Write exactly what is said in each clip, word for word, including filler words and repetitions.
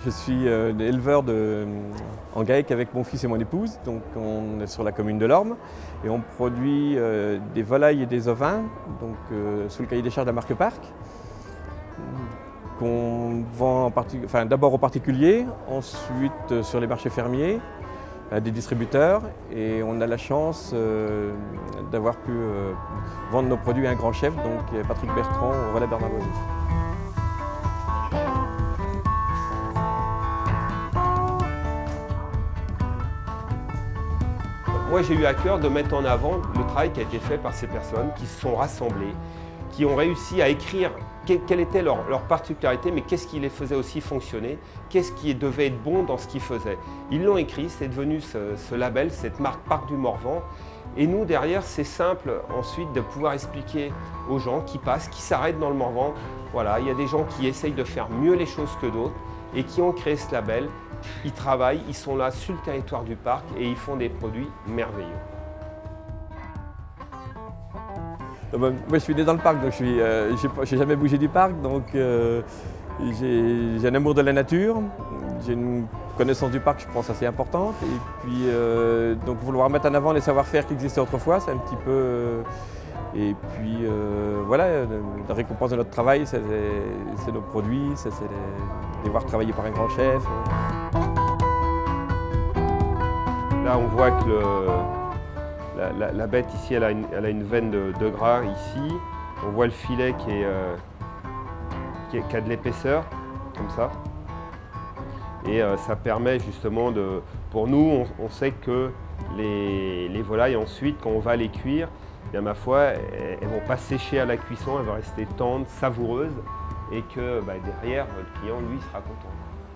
Je suis euh, éleveur de, en GAEC avec mon fils et mon épouse. Donc on est sur la commune de Lorme et on produit euh, des volailles et des ovins donc, euh, sous le cahier des charges de la marque Parc, qu'on vend enfin, d'abord aux particuliers, ensuite euh, sur les marchés fermiers, à des distributeurs, et on a la chance euh, d'avoir pu euh, vendre nos produits à un grand chef, donc Patrick Bertrand au relais Bernard-Loiseau. Moi, j'ai eu à cœur de mettre en avant le travail qui a été fait par ces personnes qui se sont rassemblées, qui ont réussi à écrire quelle était leur, leur particularité, mais qu'est-ce qui les faisait aussi fonctionner, qu'est-ce qui devait être bon dans ce qu'ils faisaient. Ils l'ont écrit, c'est devenu ce, ce label, cette marque Parc du Morvan. Et nous, derrière, c'est simple ensuite de pouvoir expliquer aux gens qui passent, qui s'arrêtent dans le Morvan. Voilà, il y a des gens qui essayent de faire mieux les choses que d'autres et qui ont créé ce label. Ils travaillent, ils sont là sur le territoire du parc et ils font des produits merveilleux. Moi je suis né dans le parc, donc je n'ai euh, jamais bougé du parc, donc euh, j'ai un amour de la nature, j'ai une connaissance du parc je pense assez importante, et puis euh, donc vouloir mettre en avant les savoir-faire qui existaient autrefois, c'est un petit peu... Euh, et puis euh, voilà, la récompense de notre travail, c'est nos produits, c'est les, les voir travailler par un grand chef. Là on voit que le, la, la, la bête ici elle a une, elle a une veine de, de gras ici. On voit le filet qui, est, euh, qui, est, qui a de l'épaisseur, comme ça. Et euh, ça permet justement de... Pour nous, on, on sait que les, les volailles ensuite, quand on va les cuire, bien ma foi, elles ne vont pas sécher à la cuisson, elles vont rester tendres, savoureuses, et que bah, derrière, le client, lui, sera content.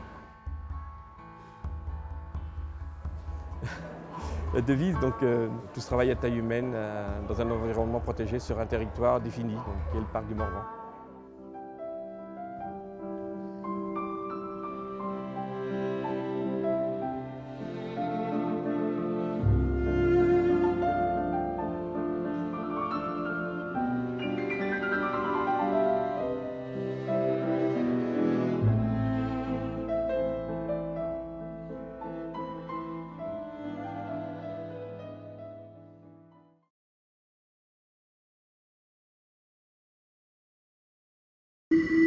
La devise, donc euh, tout ce travail à taille humaine euh, dans un environnement protégé sur un territoire défini, donc, qui est le parc du Morvan. You